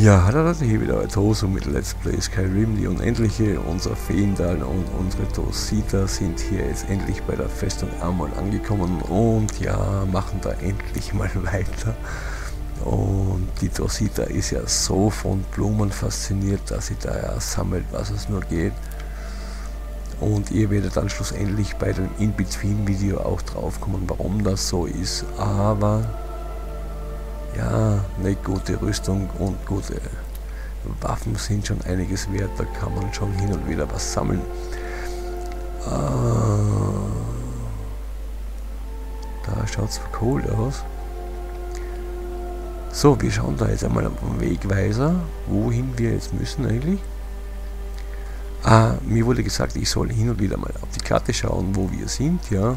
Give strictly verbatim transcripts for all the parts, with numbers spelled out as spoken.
Ja, hallo Leute, hier wieder Toso mit Let's Play Skyrim, die Unendliche. Unser Feendal und unsere Dosita sind hier jetzt endlich bei der Festung Amol angekommen und ja, machen da endlich mal weiter. Und die Dosita ist ja so von Blumen fasziniert, dass sie da ja sammelt, was es nur geht. Und ihr werdet dann schlussendlich bei dem In-Between-Video auch draufkommen, warum das so ist. Aber ja, eine gute Rüstung und gute Waffen sind schon einiges wert, da kann man schon hin und wieder was sammeln. Äh, da schaut es cool aus. So, wir schauen da jetzt einmal am Wegweiser, wohin wir jetzt müssen eigentlich. Ah, mir wurde gesagt, ich soll hin und wieder mal auf die Karte schauen, wo wir sind, ja.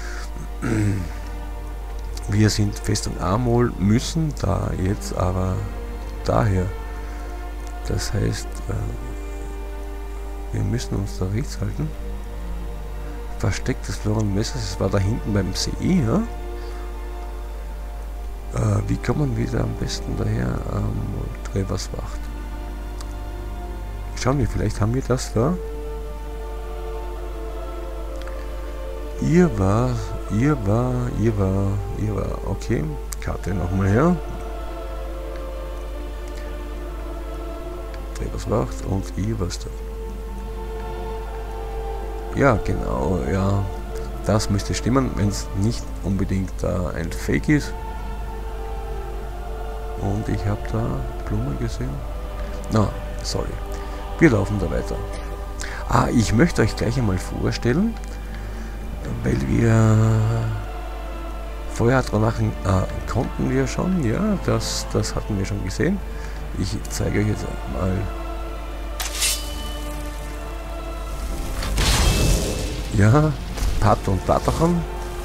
Wir sind Festung Amol, müssen da jetzt aber daher. Das heißt, äh, wir müssen uns da rechts halten. Versteckt des Floren Messers, es war da hinten beim See, ja? Äh, wie kommen wir da am besten daher? Ähm, Trevers Wacht. Schauen wir, vielleicht haben wir das da. Ihr war, ihr war, ihr war, ihr war, okay, Karte nochmal her. Trevers Wacht und ihr was da. Ja, genau, ja, das müsste stimmen, wenn es nicht unbedingt da ein Fake ist. Und ich habe da Blume gesehen. Na, no, sorry. Wir laufen da weiter. Ah, ich möchte euch gleich einmal vorstellen, weil wir Feuerdrachen äh, konnten wir schon, ja, das, das hatten wir schon gesehen. Ich zeige euch jetzt mal. Ja, Pat und Patachan.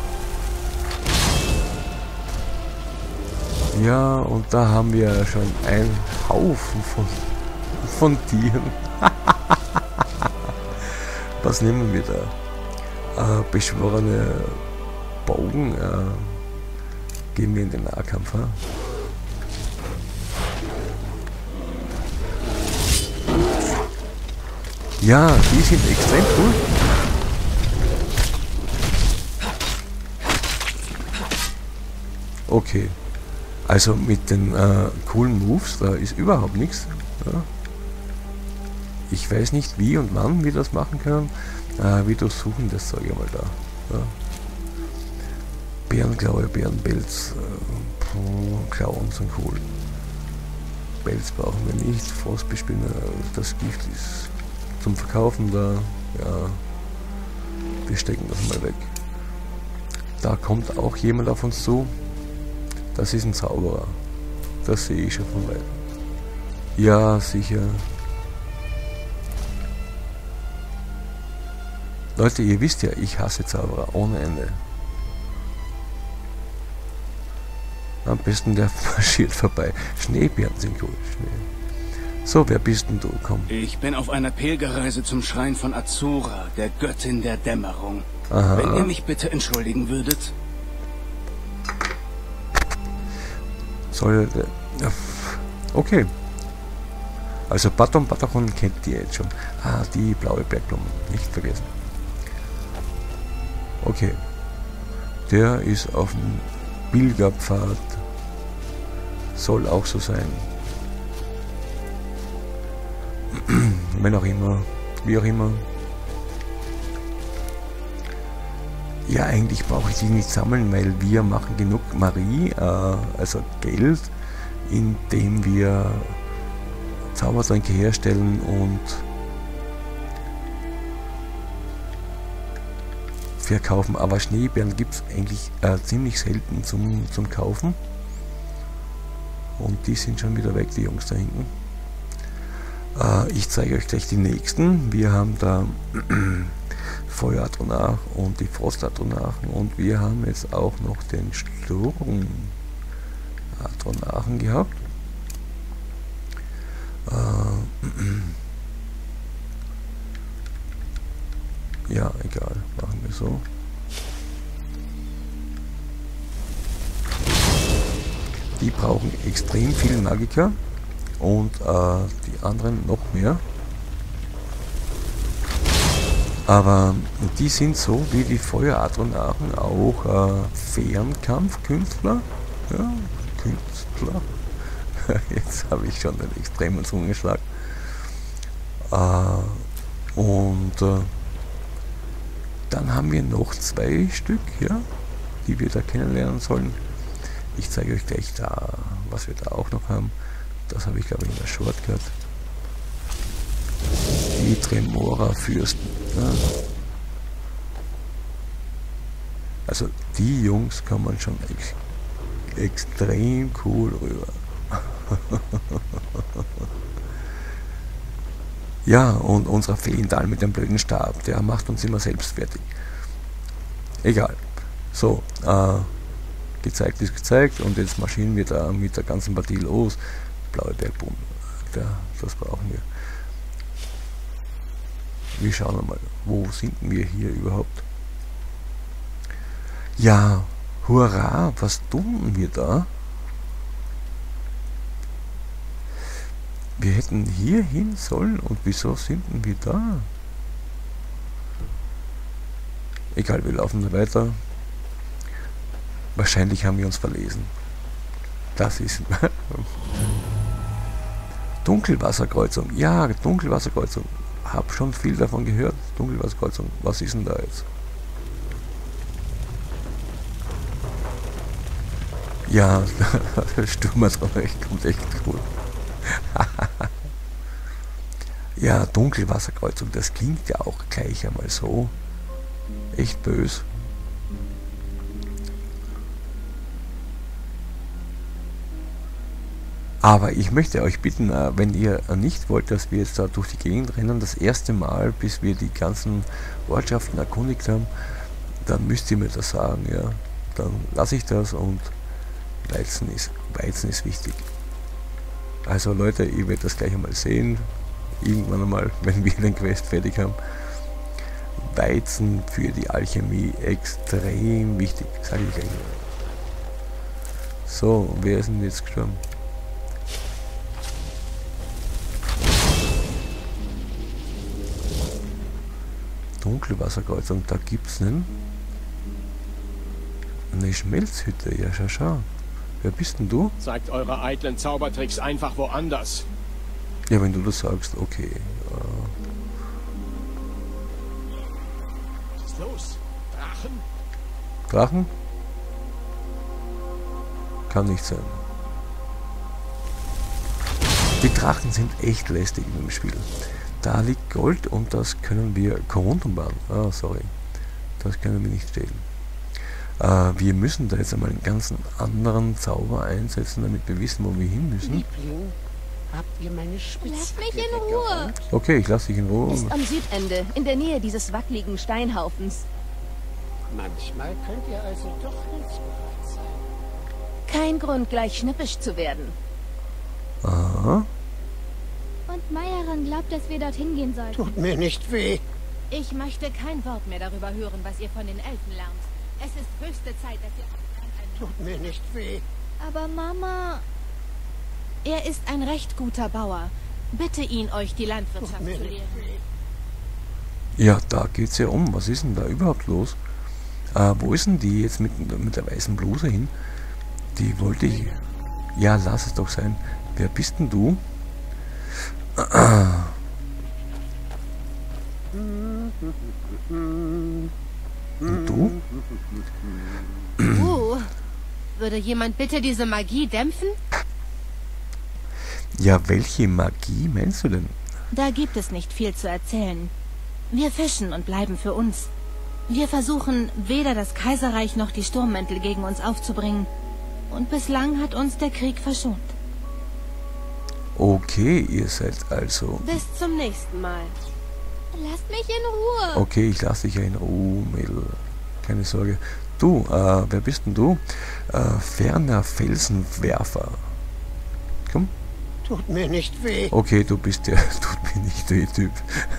Ja, und da haben wir schon einen Haufen von, von Tieren. Was nehmen wir da? Äh, beschworene Bogen. Äh, gehen wir in den Nahkampf. Ja? Ja, die sind extrem cool. Okay. Also mit den äh, coolen Moves, da ist überhaupt nichts. Ja. Ich weiß nicht wie und wann wir das machen können. Äh, wir durchsuchen das Zeug einmal da. Ja. Bärenklaue, Bärenpelz, äh, Klauen sind cool. Pelz brauchen wir nicht. Frostbespinner, das Gift ist zum Verkaufen da. Ja, wir stecken das mal weg. Da kommt auch jemand auf uns zu. Das ist ein Zauberer. Das sehe ich schon von weitem. Ja, sicher. Leute, ihr wisst ja, ich hasse Zauberer ohne Ende. Am besten der marschiert vorbei. Schneebären sind gut. Schnee. So, wer bist denn du? Komm. Ich bin auf einer Pilgerreise zum Schrein von Azura, der Göttin der Dämmerung. Aha. Wenn ihr mich bitte entschuldigen würdet. Soll ja, okay. Also Baton Patachon kennt ihr jetzt schon. Ah, die blaue Bergblume. Nicht vergessen. Okay. Der ist auf dem Pilgerpfad. Soll auch so sein. Wenn auch immer. Wie auch immer. Ja, eigentlich brauche ich die nicht sammeln, weil wir machen genug Marie, äh, also Geld, indem wir Zaubertränke herstellen und verkaufen. Aber Schneebären gibt es eigentlich äh, ziemlich selten zum, zum Kaufen. Und die sind schon wieder weg, die Jungs da hinten. Äh, ich zeige euch gleich die nächsten. Wir haben da Feueradronach und die Frostadronachen und wir haben jetzt auch noch den Sturmadronachen gehabt. Äh, ja, egal, machen wir so. Die brauchen extrem viel Magiker. und äh, die anderen noch mehr. Aber die sind so wie die Feueradronarchen auch äh, Fernkampfkünstler. Ja, Künstler. Jetzt habe ich schon einen extremen Zungenschlag. Äh, und äh, dann haben wir noch zwei Stück, ja, die wir da kennenlernen sollen. Ich zeige euch gleich da, was wir da auch noch haben. Das habe ich, glaube ich, in der Short gehört. Die Tremora-Fürsten. Ja. Also die Jungs kommen schon ex extrem cool rüber. Ja, und unser Feendal mit dem blöden Stab, der macht uns immer selbst fertig. Egal. So, äh, gezeigt ist gezeigt und jetzt marschieren wir da mit der ganzen Partie los. Blaue Bergboom, ja, das brauchen wir. Wir schauen mal, wo sind wir hier überhaupt? Ja, hurra, was tun wir da? Wir hätten hier hin sollen und wieso sind wir da? Egal, wir laufen weiter. Wahrscheinlich haben wir uns verlesen. Das ist Dunkelwasserkreuzung. Ja, Dunkelwasserkreuzung. Hab schon viel davon gehört. Dunkelwasserkreuzung. Was ist denn da jetzt? Ja, der Sturmadronach kommt echt cool. Ja, Dunkelwasserkreuzung. Das klingt ja auch gleich einmal so. Echt böse. Aber ich möchte euch bitten, wenn ihr nicht wollt, dass wir jetzt da durch die Gegend rennen, das erste Mal, bis wir die ganzen Ortschaften erkundigt haben, dann müsst ihr mir das sagen, ja. Dann lasse ich das und Weizen ist, Weizen ist wichtig. Also Leute, ihr werdet das gleich einmal sehen, irgendwann einmal, wenn wir den Quest fertig haben. Weizen für die Alchemie extrem wichtig, sage ich gleich. So, wer ist denn jetzt gestorben? Dunkelwasserkreuzung, da gibt es einen eine Schmelzhütte, ja schau, schau. Wer bist denn du? Zeigt eure eitlen Zaubertricks einfach woanders. Ja, wenn du das sagst, okay. Was ist los? Drachen? Drachen? Kann nicht sein. Die Drachen sind echt lästig in dem Spiel. Da liegt Gold und das können wir Koruntenbahn. Ah, sorry. Das können wir nicht stehlen. Äh, wir müssen da jetzt einmal einen ganz anderen Zauber einsetzen, damit wir wissen, wo wir hin müssen. Liebling, habt ihr meine Spitzhacke? Lasst mich in Ruhe. weggeräumt? Okay, ich lasse dich in Ruhe. Ist am Südende, in der Nähe dieses wackeligen Steinhaufens. Manchmal könnt ihr also doch hilfsbereit sein. Kein Grund, gleich schnippisch zu werden. Aha. Und Meieran glaubt, dass wir dorthin gehen sollten. Tut mir nicht weh. Ich möchte kein Wort mehr darüber hören, was ihr von den Elfen lernt. Es ist höchste Zeit, dass ihr... Tut mir nicht weh. Aber Mama... Er ist ein recht guter Bauer. Bitte ihn, euch die Landwirtschaft Tut mir zu nicht lehren. weh. Ja, da geht's ja um. Was ist denn da überhaupt los? Äh, wo ist denn die jetzt mit, mit der weißen Bluse hin? Die wollte ich... Ja, lass es doch sein. Wer bist denn du? Und du? Uh, würde jemand bitte diese Magie dämpfen? Ja, welche Magie meinst du denn? Da gibt es nicht viel zu erzählen. Wir fischen und bleiben für uns. Wir versuchen, weder das Kaiserreich noch die Sturmmäntel gegen uns aufzubringen. Und bislang hat uns der Krieg verschont. Okay, ihr seid also... Bis zum nächsten Mal. Lasst mich in Ruhe. Okay, ich lasse dich ja in Ruhe, Mädel. Keine Sorge. Du, äh, wer bist denn du? Äh, ferner Felsenwerfer. Komm. Tut mir nicht weh. Okay, du bist der, tut mir nicht der Typ.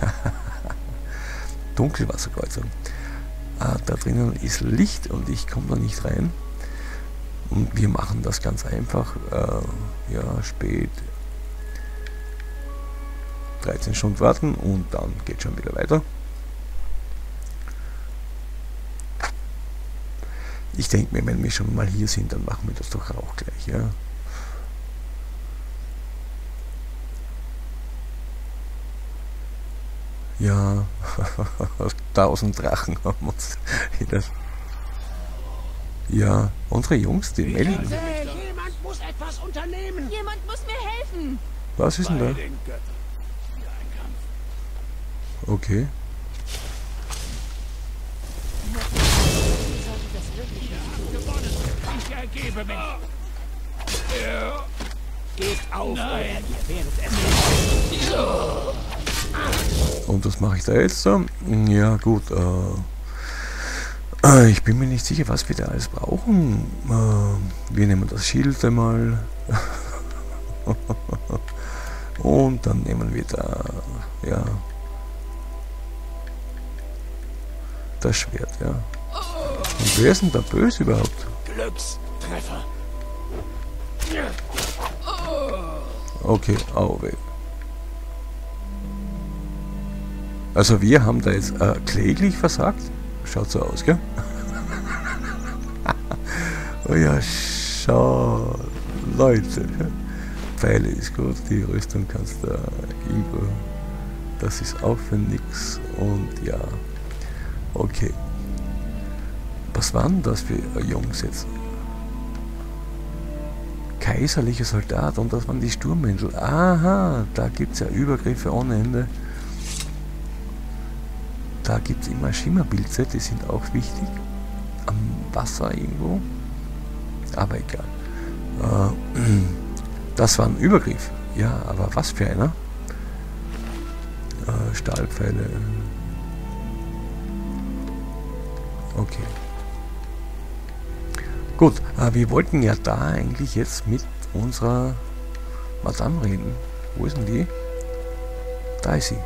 Dunkelwasserkreuzung. Äh, da drinnen ist Licht und ich komme da nicht rein. Und wir machen das ganz einfach. Äh, ja, spät. dreizehn Stunden warten und dann geht schon wieder weiter. Ich denke mir, wenn wir schon mal hier sind, dann machen wir das doch auch gleich, ja. Ja, tausend Drachen haben uns. Ja, unsere Jungs, die melden. Jemand muss etwas unternehmen. Jemand muss mir helfen. Was ist denn da? Okay. Ich ergebe mich. Gebt auf, Nein. Ihr werdet es. Und was mache ich da jetzt so? Ja gut, äh, ich bin mir nicht sicher, was wir da alles brauchen. Äh, wir nehmen das Schild einmal. Und dann nehmen wir da, ja, das Schwert, ja. Und wer ist denn da böse überhaupt? Glückstreffer. Okay, au weh. Also wir haben da jetzt äh, kläglich versagt. Schaut so aus, gell? Oh ja, schau, Leute. Pfeile ist gut, die Rüstung kannst du irgendwo. Das ist auch für nix. Und ja, okay. Was waren das für Jungs jetzt? Kaiserlicher Soldat, und das waren die Sturmmäntel. Aha, da gibt es ja Übergriffe ohne Ende. Da gibt es immer Schimmerpilze, die sind auch wichtig. Am Wasser irgendwo. Aber egal. Äh, das war ein Übergriff. Ja, aber was für einer? Äh, Stahlpfeile. Okay. Gut, äh, wir wollten ja da eigentlich jetzt mit unserer Madame reden. Wo ist denn die? Da ist sie.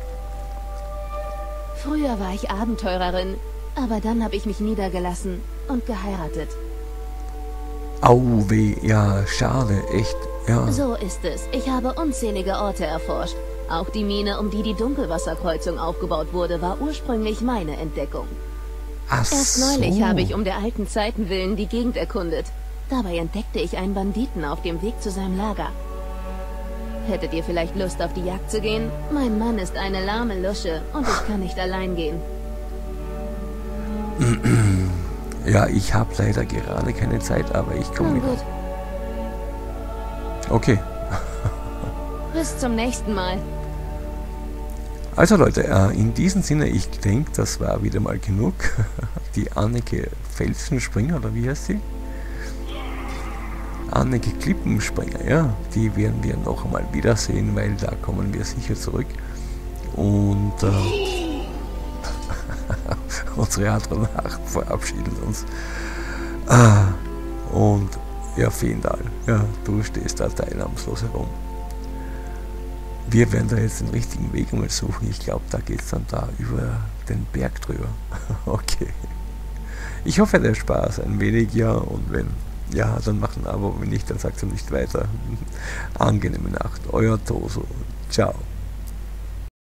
Früher war ich Abenteurerin, aber dann habe ich mich niedergelassen und geheiratet. Au weh, ja, schade, echt, ja. So ist es. Ich habe unzählige Orte erforscht. Auch die Mine, um die die Dunkelwasserkreuzung aufgebaut wurde, war ursprünglich meine Entdeckung. Ach Erst so. neulich habe ich um der alten Zeiten willen die Gegend erkundet. Dabei entdeckte ich einen Banditen auf dem Weg zu seinem Lager. Hättet ihr vielleicht Lust, auf die Jagd zu gehen? Mein Mann ist eine lahme Lusche und ich kann nicht allein gehen. Ja, ich habe leider gerade keine Zeit, aber ich komme Nun wieder. gut, Okay. bis zum nächsten Mal. Also Leute, äh, in diesem Sinne, ich denke, das war wieder mal genug. Die Anneke Felsenspringer, oder wie heißt sie? Anneke Klippenspringer, ja, die werden wir noch einmal wiedersehen, weil da kommen wir sicher zurück. Und äh, unsere Adronach verabschiedet uns. Ah, und ja, Feendal, ja, du stehst da teilnahmslos herum. Wir werden da jetzt den richtigen Weg mal suchen. Ich glaube, da geht es dann da über den Berg drüber. Okay. Ich hoffe, der Spaß ein wenig, ja, und wenn ja, dann macht ein Abo, wenn nicht, dann sagt er nicht weiter. Angenehme Nacht, euer Toso. Ciao.